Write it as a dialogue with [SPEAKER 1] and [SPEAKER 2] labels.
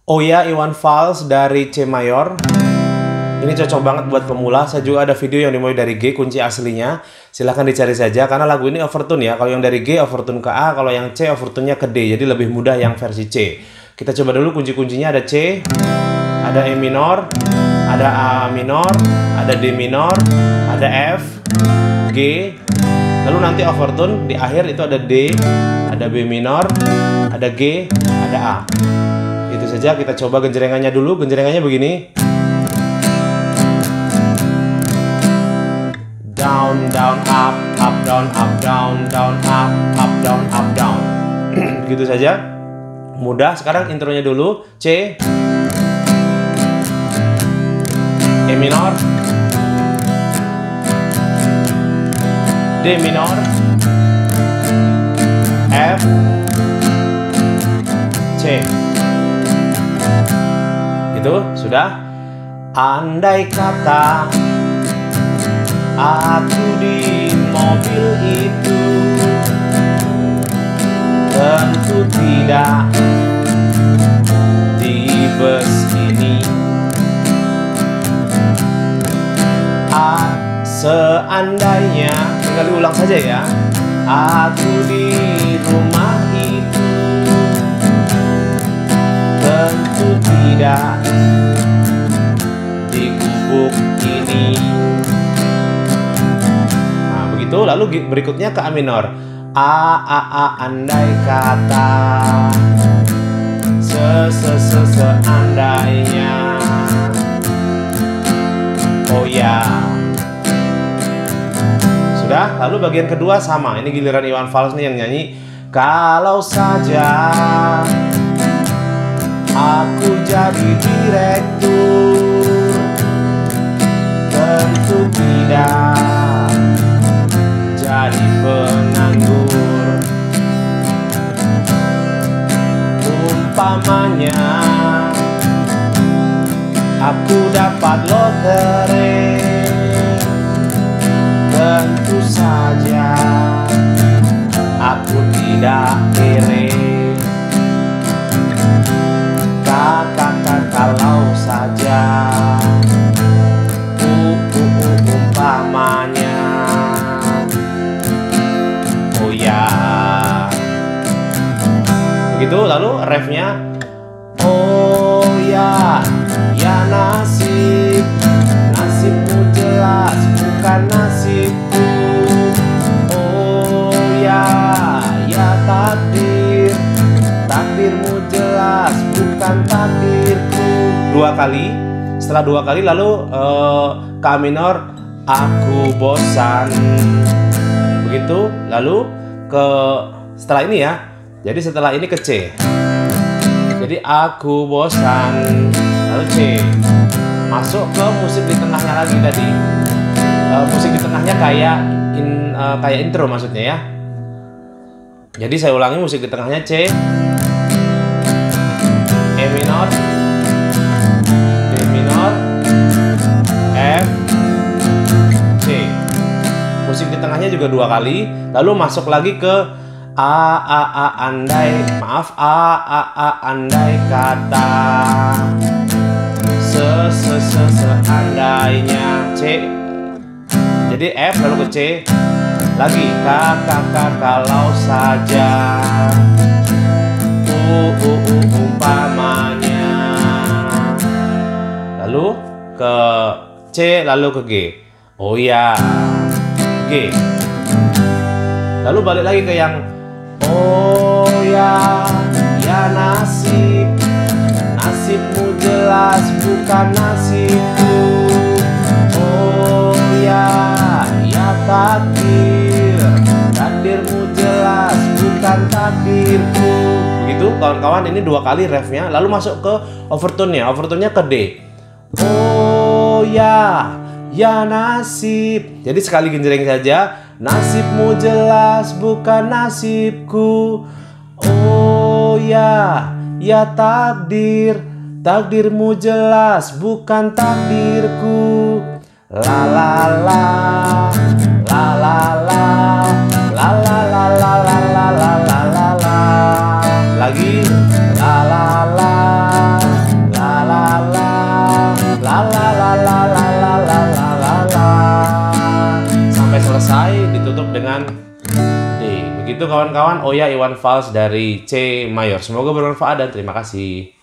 [SPEAKER 1] Oh ya, Iwan Fals dari C mayor. Ini cocok banget buat pemula. Saya juga ada video yang dimulai dari G, kunci aslinya. Silahkan dicari saja, karena lagu ini overtune ya. Kalau yang dari G, overtune ke A. Kalau yang C, overtune-nya ke D. Jadi lebih mudah yang versi C. Kita coba dulu kunci-kuncinya. Ada C, ada E minor, ada A minor, ada D minor, ada F, G. Lalu nanti overtune di akhir itu ada D, ada B minor, ada G, ada A. Itu saja. Kita coba genjrengannya dulu. Genjrengannya begini. Down, down, up, down, down, up, down. Gitu saja. Mudah. Sekarang intronya dulu. C, E minor, D minor, F, C. Gitu, sudah. Andai kata aku di mobil itu, tentu tidak di bus ini. Seandainya, tinggal diulang saja ya. Aku di rumah itu, tentu tidak di gubuk ini. Lalu berikutnya ke A minor. Andai kata, seandainya. Oh ya. Sudah. Lalu bagian kedua sama. Ini giliran Iwan Fals nih yang nyanyi. Kalau saja aku jadi direktur, tentu tidak jadi penganggur. Umpamanya aku dapat lotre, tentu saja aku tidak kere. Katakan kalau saja umpamanya. Begitu. Lalu refnya. Oh ya, ya nasib, nasibmu jelas bukan nasibku. Oh ya, ya takdir, takdirmu jelas bukan takdirku. Dua kali. Setelah dua kali lalu ke A minor. Aku bosan. Begitu. Lalu ke setelah ini ya. Jadi setelah ini ke C. Jadi aku bosan. Lalu C. Masuk ke musik di tengahnya lagi tadi. Musik di tengahnya kayak intro maksudnya ya. Jadi saya ulangi, musik di tengahnya C, E minor, D minor, F, C. Musik di tengahnya juga dua kali. Lalu masuk lagi ke andai kata, seandainya. C. Jadi F lalu ke C lagi. Kalau saja umpamanya. Lalu ke C lalu ke G. Oh ya, G. Lalu balik lagi ke yang oh ya, ya nasib, nasibmu jelas bukan nasibku. Oh ya, ya takdir, takdirmu jelas bukan takdirku. Begitu kawan-kawan, ini dua kali refnya. Lalu masuk ke overtone-nya. Overtone-nya ke D. Oh ya, ya nasib. Jadi sekali genjreng saja. Nasibmu jelas bukan nasibku. Oh ya, ya takdir, takdirmu jelas bukan takdirku. La la la, la la la, la la la la la la la la la. Lagi la la la, la la la la la la la la sampai selesai ditutup dengan D. Begitu kawan-kawan, Oya Iwan Fals dari C mayor. Semoga bermanfaat dan terima kasih.